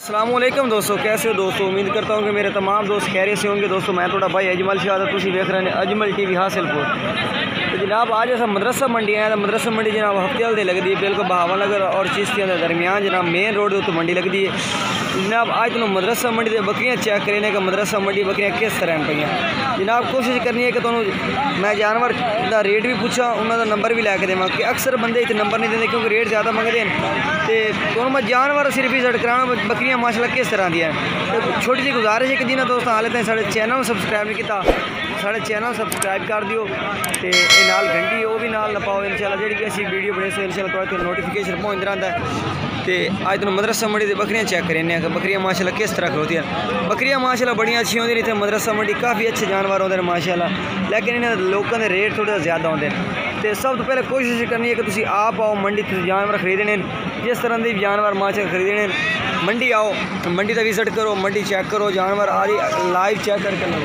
السلام علیکم دوستو، کیسے ہو دوستو؟ امید کرتا ہوں کہ میرے تمام دوست خیریت سے ہوں گے۔ دوستو میں تھوڑا بھائی اجمل شہادت تسی دیکھ رہے ہیں اجمل ٹی وی حاصل پور۔ تو جناب آج ایسا مدرسہ منڈی آیا تھا۔ مدرسہ منڈی جناب ہفتے والے لگتی ہے، بالکل بہاوا نگر اور چشتیاں کے درمیان جناب مین روڈ تو منڈی لگتی ہے۔ جناب آج تمہیں مدرسہ منڈی سے بکریاں چیک کرنے کا مدرسہ منڈی بکریاں کس طرح پہ جناب کوشش کرنی ہے کہ تمہیں میں جانور کا ریٹ بھی پوچھا، انہوں کا نمبر بھی لے کے دیں کہ اکثر بندے اتنے نمبر نہیں دیں کیونکہ ریٹ زیادہ منگتے ہیں۔ تو میں جانور صرف ہی سیٹ کرانا بکریاں ماشاءاللہ کس طرح دیا ہے۔ چھوٹی سی گزارش ہے کہ جنہیں دوست حالت ہیں سارے چینل سبسکرائب نہیں کیتا، سارے چینل سبسکرائب کر دیو تے نال گھنٹی وہ بھی نال نہ پاؤ انشاءاللہ جڑی بھی اسی ویڈیو بنے سو انشاءاللہ تو نوٹیفیکیشن پہنچ رہا ہے۔ تے آج تمہیں مدرسہ منڈی سے بکریاں چیک کرنے ہیں کہ بکریاں ماشاءاللہ کس طرح کھلوتی ہیں۔ بکریاں ماشاءاللہ بڑی اچھی ہوتی ہیں، مدرسہ منڈی کافی اچھے جانور ہوتے ہیں ماشاءاللہ، لیکن انہیں لوگوں کے ریٹ تھوڑے زیادہ ہوتے ہیں۔ تو سب تو پہلے کوشش کرنی ہے کہ تسی آپ آؤ منڈی جانور خریدنے، جس طرح کے جانور ماشاءاللہ خریدنے منڈی آؤ، منڈی کا وزٹ کرو، منڈی چیک کرو، جانور آدھی لائیو چیک کر کے لو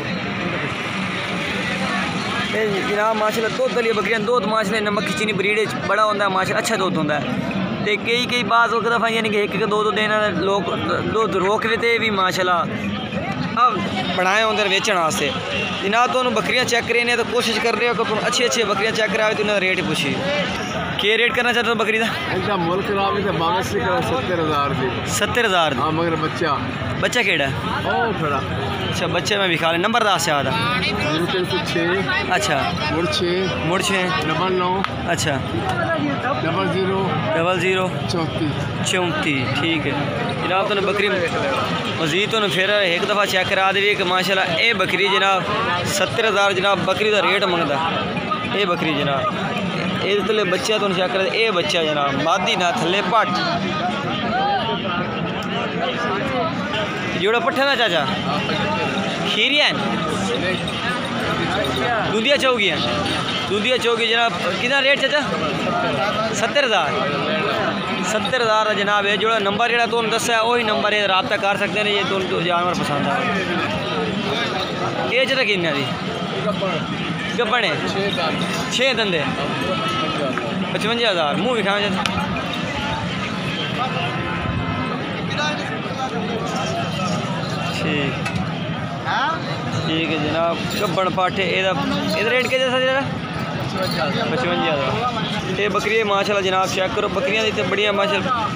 جناب ماشاءاللہ۔ دودھ والی بکریاں دودھ ماشاءاللہ نمک چینی بریڈ بڑا ہوتا ہے ماشاءاللہ، اچھا دودھ ہوتا ہے۔ تو کئی بعض وقت دفعہ یعنی کہ ایک دو دینا لوگ دودھ روک لیتے بھی ماشاءاللہ اب بڑھائے ہوتے ہیں ویچن واسطے۔ جناب تو بکریاں چیک کریں تو کوشش کر رہے ہو کہ تم اچھی بکریاں چیک کرائے تو انہیں ریٹ پوچھی کیا ریٹ کرنا چاہتے ہو بکری کا؟ ملک 70,000 مگر بچہ کیڑا ہے؟ اچھا بچہ میں بھی کھا لیں نمبر دس سے آدھا 0306 اچھا مڑ 6 99 اچھا 00 34 ٹھیک ہے جناب۔ تو بکری مزید تو پھر ایک دفعہ چیک کرا دے کہ ماشاءاللہ اے بکری جناب 70,000 جناب بکری کا ریٹ منگتا اے بکری جناب۔ یہ تھلے بچہ تو چیک کرا اے بچہ جناب مادی نہ تھلے پٹ جوڑا پٹھا نا چاچا کھیریاں دودھیا چوگیاں دودھیا چوگی جناب کتنا ریٹ چاچا؟ 70,000 جناب ہے جوڑا نمبر جڑا تو دسا ہے وہی نمبر ہے، رابطہ کر سکتے ہیں یہ تو جانور پسند ہے۔ یہ چاچا کتنا دی گبنے 6 دندے 55,000 منہ بھی کھانا چاہتا ٹھیک ہے جناب۔ گبن پاٹھے یہ ریٹ کیا جیسا جا 55,000 یہ بکری ماشاءاللہ جناب چیک کرو بکریاں دیتے بڑیاں ماشاءاللہ۔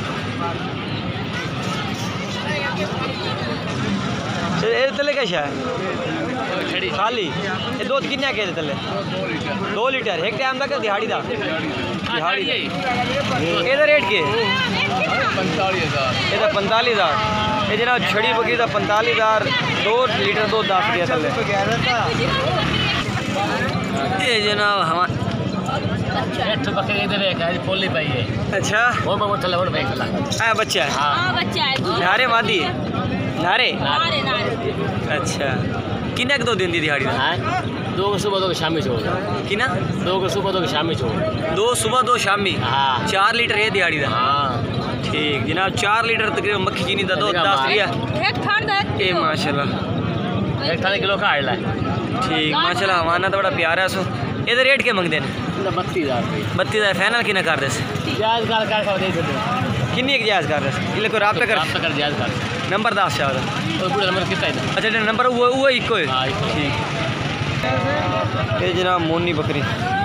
یہ تلے کیا شاید خالی یہ دودھ کتنے کے تلے 2 لیٹر ایک ٹائم تک دہاڑی دا دہاڑی یہ ریٹ کے یہ 45,000 یہ جناب چھڑی بکری دا 45,000 2 لیٹر دودھ دس دیا تلے یہ جناب ہمارا اچھا بچہ ہے نارے مادی نارے اچھا کن ایک 2 دن دی دیہڑی 2 صبح 2 شامی چھوڑ کنا 2 صبح 2 شامی چھوڑ 2 صبح 2 شامی 4 لیٹر ہے دیہڑی دا ٹھیک جناب 4 لیٹر تقریباً مکھی چینی دا دودھ 10 ریا اے ماشاءاللہ 1 کلو کا آئلہ ہے ٹھیک ماشاءاللہ ہمارا تو بڑا پیارا ہے سو یہ ریٹ کیا منگتے ہیں 32,000 فائنل کنا کر دے جائز کر دے کنی ایک جائز کر دے یہ کوئی رابطہ کر جائز کر نمبر 10 سے آدھا نمبر کتنا ہے اچھا نمبر وہ ایک ہے ٹھیک۔ یہ جناب مونی بکری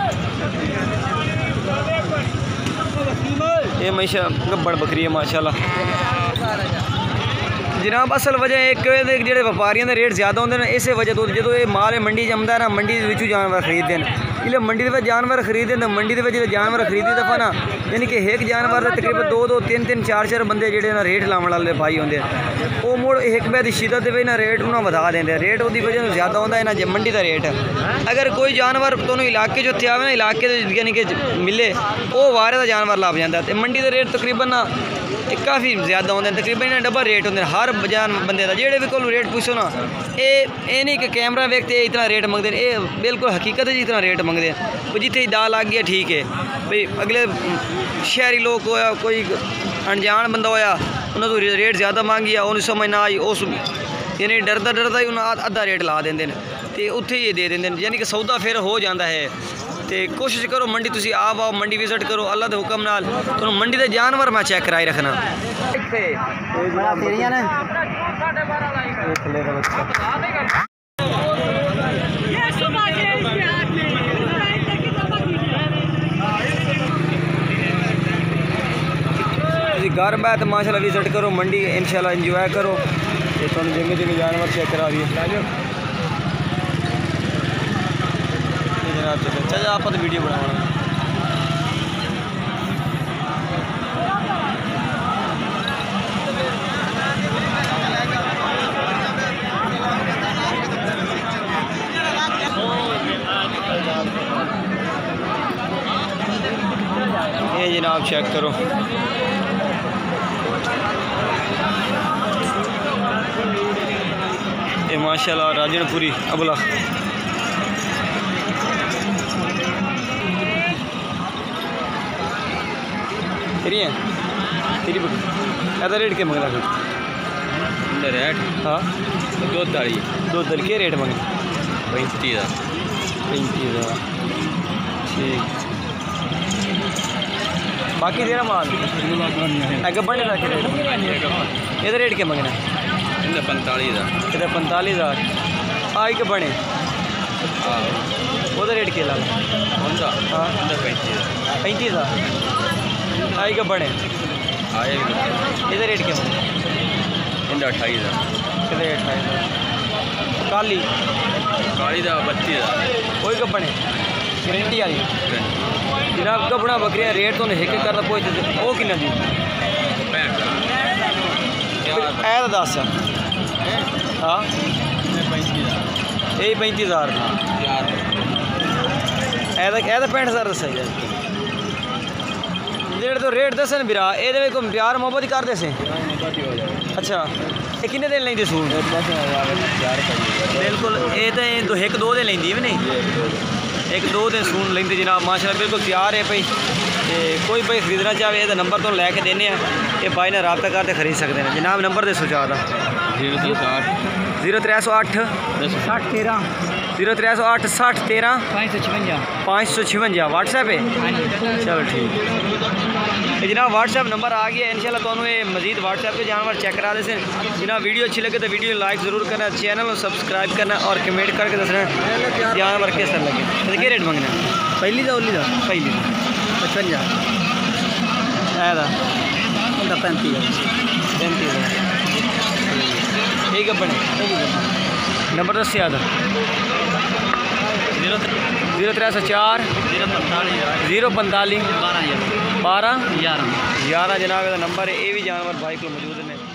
یہ ہمیشہ گبڑ بکری ہے ماشاءاللہ جناب۔ اصل وجہ ایک جڑے وپاریاں دے ریٹ زیادہ ہوندے نے اسی وجہ تو جدو یہ مال منڈی جمدا نا منڈی دے وچوں جانور خریدتے ہیں یہ منڈی دے جانور خریدتے ہیں منڈی دے جانور خریدی دفعہ نا یعنی کہ ایک جانور دے تقریباً 2 3 4 بندے جڑے نا ریٹ لاون والے بھائی ہوندے وہ مڑ ایک بے دی شدت دے نا ریٹ انہاں ودا دیندے ریٹ اودی وجہ زیادہ ہوندا ہے نا منڈی دا ریٹ۔ اگر کوئی جانور تانوں علاقے جو تھے آوے نا علاقے یعنی کہ ملے وہ وارے دا جانور لب جاندا تے منڈی دے ریٹ تقریباً نا کافی زیادہ ہوندے تقریباً ڈبل ریٹ ہوندے ہر بندے دا جڑے بھی کول ریٹ پوچھو نا یہ نہیں کہ کیمرہ ویکھتے اتنا ریٹ منگتے ہیں یہ بالکل حقیقت ہے اتنا ریٹ منگتے ہیں جتنے دا لگ گیا ٹھیک ہے بھئی اگلے شہری لوگ ہویا کوئی انجان بندہ ہویا انہوں تو ریٹ زیادہ مانگی انہوں سمجھ نہ آئی اس یعنی ڈردا ہی انہوں ادھا ریٹ لا دیں تے اتھے ہی دے دیں یعنی کہ سودا پھر ہو جاتا ہے تے کوشش کرو منڈی تسی آپ آؤ منڈی وزٹ کرو اللہ دے حکم نال تو منڈی دے جانور میں چیک کرائی رکھنا گھر میں تو ماشاء اللہ وزٹ کرو منڈی انشاءاللہ انجوائے کرو تے تھانوں جنگے جنگے جانور چیک کرا دیے جناب چلو آپ تو ویڈیو بناؤ یہ جناب چیک کرو یہ ماشاءاللہ راجن پوری ابلا تیری ہیں تیری ایسا ریٹ کے منگنا پھر ریٹ ہاں دو دل کے ریٹ منگے 35,000 ٹھیک باقی دینا مال اگر بڑھنے کا ریٹ یہ ریٹ کے منگنا 45,000 یہ 45,000 آئی کے بنے وہ ریٹ کے لگا ہاں 35,000 آئی کے بنے یہ ریٹ کے بنے 28,000 کالی دا 32,000 وہی کب بنے گارنٹی والی جناب کپڑا بکریاں ریٹ تو ایک کرنا پہنچتے وہ کن دی ایسا دس ہاں یہی 35,000 ایسا 65,000 دسا ریٹ تو ریٹ دسن برا یہ کوئی پیار محبت ہی کرتے سے اچھا یہ کنے دن لیں سوٹ بالکل یہ تو ایک دو دن لینی بھی نہیں ایک دو دن سون لیں جناب ماشاء اللہ بالکل تیار ہے بھائی کوئی بھائی خریدنا چاہے یہ نمبر تو لے کے دینے ہیں یہ بھائی نے رابطہ کرتے خرید سکتے ہیں جناب نمبر دے سوچا تھا 0308 0308 60 13 556 واٹس ایپ ہے چلو ٹھیک جناب واٹس ایپ نمبر آ گیا انشاءاللہ تمہیں یہ مزید واٹس ایپ پہ جانور چیک کرا دے سے جناب ویڈیو اچھی لگے تو ویڈیو لائک ضرور کرنا چینل کو سبسکرائب کرنا اور کمنٹ کر کے دسنا جانور کس طرح لگے کیا ریٹ منگنا پہلی دا اولی دا پہلی 55 ایسا 35,000 ٹھیک ہے بنے نمبر دس یاد 0304 045 12 11 جناب کا نمبر ہے یہ بھی جانور بھائی کو موجود ہے